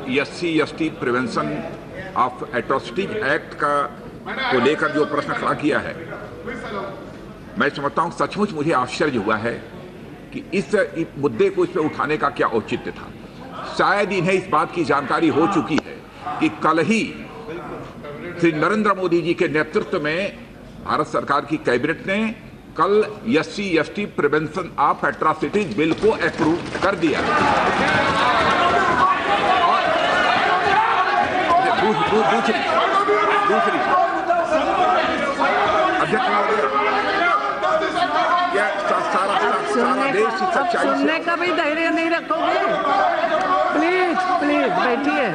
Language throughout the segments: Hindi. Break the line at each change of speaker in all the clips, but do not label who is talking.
SC/ST prevention of atrocities act को लेकर जो प्रश्न खड़ा किया है, मैं समझता हूं सचमुच मुझे आश्चर्य हुआ है कि इस मुद्दे को इस पर उठाने का क्या औचित्य था। शायद इन्हें इस बात की जानकारी हो चुकी है कि कल ही श्री नरेंद्र मोदी जी के नेतृत्व में भारत सरकार की कैबिनेट ने कल SC/ST prevention of atrocities bill को अप्रूव कर दिया। दूसरी अध्यक्ष सारा देश की सच्चाई
सुनने का भी धैर्य नहीं रखोगे? प्लीज प्लीज बैठिए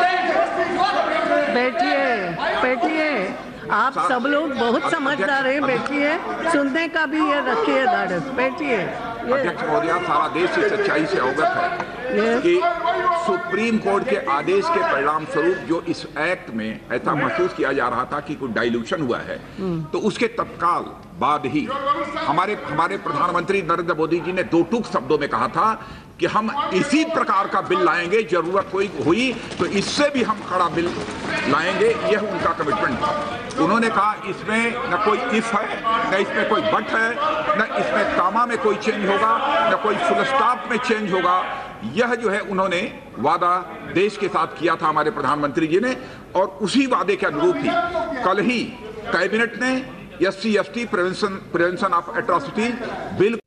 बैठिए बैठिए। आप सब लोग बहुत समझदार हैं, बैठिए। सुनने का भी ये रखिए धाड़स, बैठिए।
अध्यक्ष महोदया, सारा देश इस सच्चाई से अवगत है कि सुप्रीम कोर्ट के आदेश के परिणाम स्वरूप जो इस एक्ट में ऐसा महसूस किया जा रहा था कि कुछ डाइल्यूशन हुआ है, तो उसके तत्काल बाद ही हमारे प्रधानमंत्री नरेंद्र मोदी जी ने दो टूक शब्दों में कहा था कि हम इसी प्रकार का बिल लाएंगे, जरूरत हुई तो इससे भी हम कड़ा बिल लाएंगे। यह उनका कमिटमेंट था। उन्होंने कहा इसमें न कोई इफ है, न इसमें कोई बट है, न इसमें कामा में कोई चेंज होगा, न कोई फुल स्टॉप में चेंज होगा। यह जो है उन्होंने वादा देश के साथ किया था हमारे प्रधानमंत्री जी ने, और उसी वादे के अनुरूप ही कल ही कैबिनेट ने SC/ST prevention of atrocities bill